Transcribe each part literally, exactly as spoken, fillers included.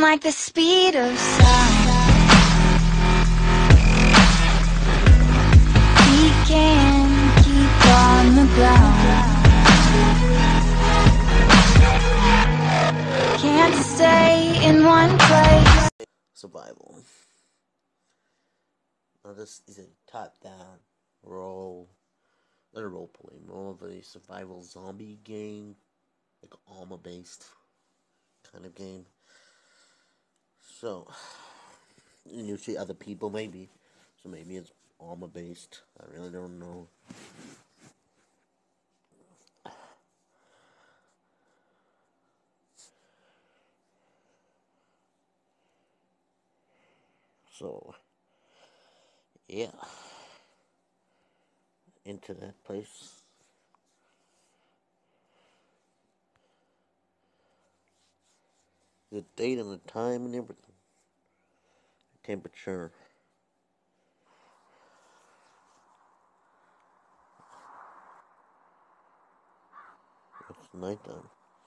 like the speed of sound. He can't keep on the ground. Can't stay in one place. Survival. Now this is a top-down role, not a role-play, more of a survival zombie game, like armor-based kind of game. So, you see other people maybe, so maybe it's armor-based. I really don't know. So, yeah, into that place. The date and the time and everything. Temperature. It's nighttime.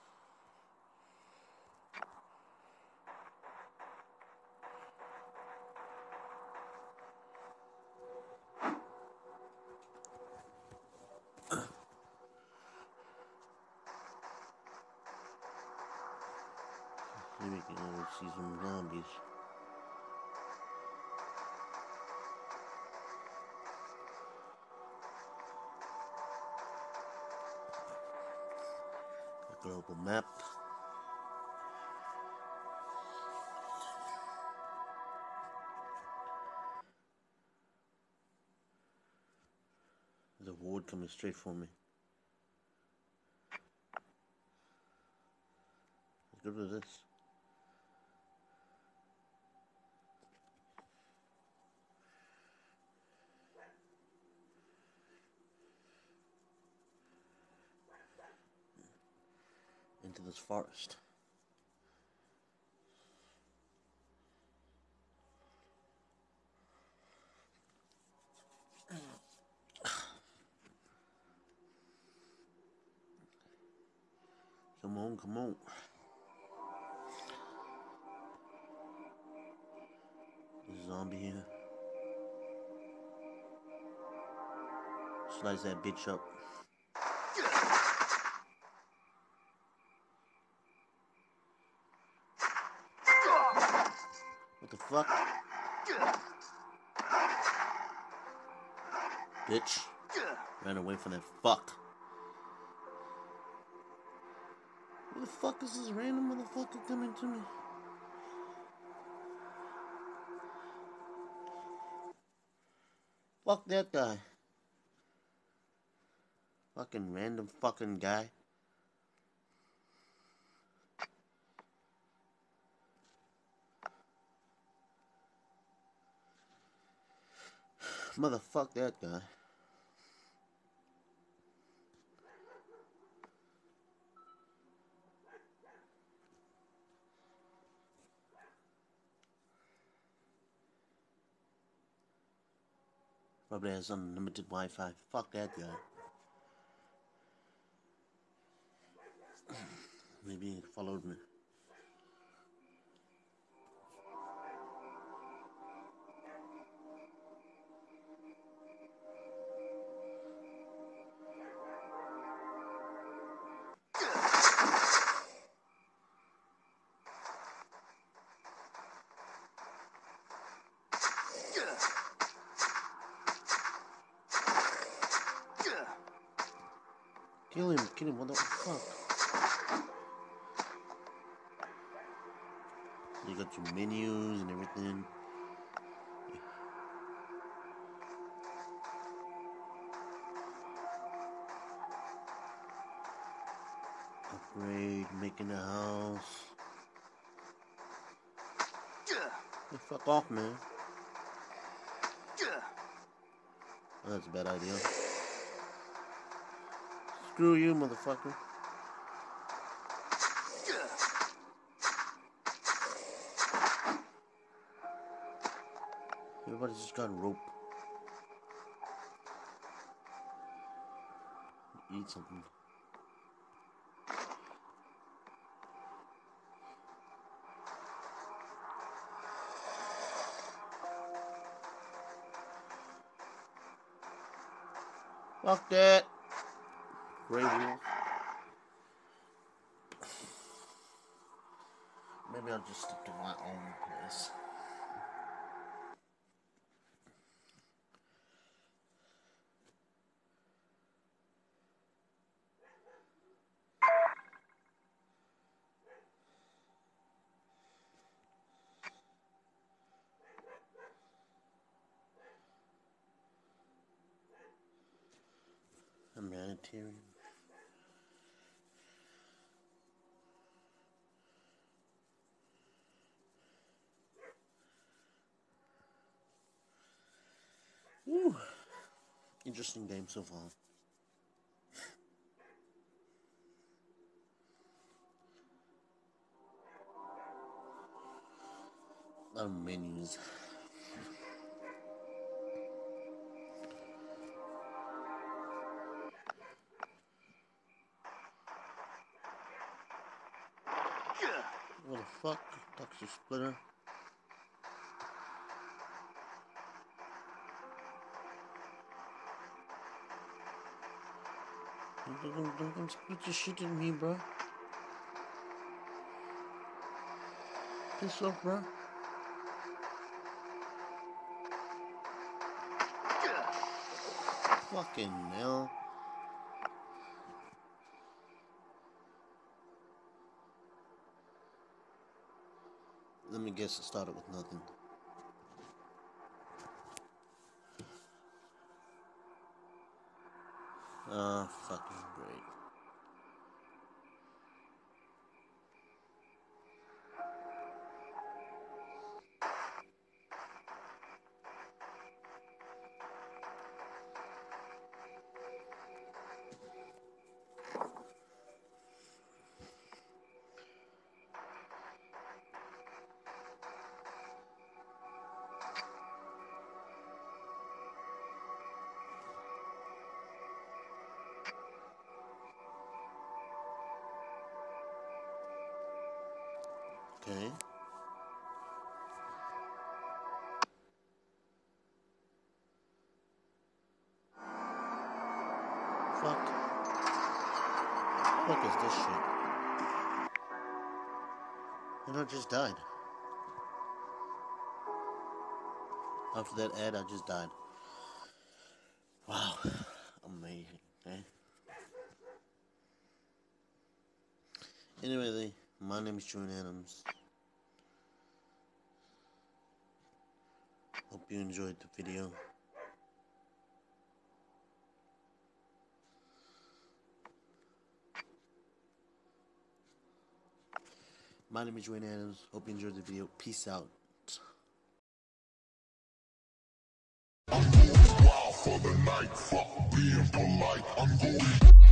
Here we can see some zombies. A global map. The ward coming straight for me. Let's go to this. Into this forest. Come on, come on. There's a zombie here. Slice that bitch up. What the fuck? Bitch. Ran away from that fuck. Who the fuck is this random motherfucker coming to me? Fuck that guy. Fucking random fucking guy. Motherfuck that guy. Probably has unlimited Wi-Fi. Fuck that guy. Maybe he followed me. Kill him, kill him, what the fuck? You got your menus and everything. Upgrade, making a house. Hey, fuck off, man. Oh, that's a bad idea. Screw you, motherfucker. Everybody's just got rope. Eat something. Fuck that. Grey Wolf. Maybe I'll just stick to my own place. Humanitarian. Woo. Interesting game so far. A lot of menus. What the fuck? Doctor Splitter. Don't, don't, don't, don't split your shit at me, bro. Piss off, bro. Fucking hell. Let me guess, it started with nothing. Ah, uh, fucking great. Okay. Fuck. What is this shit? And I just died. After that ad, I just died. Wow. Amazing, okay? Anyway, my name is Julian Adams. Hope you enjoyed the video. My name is Julian Adams. Hope you enjoyed the video. Peace out. I'm going wild for the night. Fuck being polite. I'm going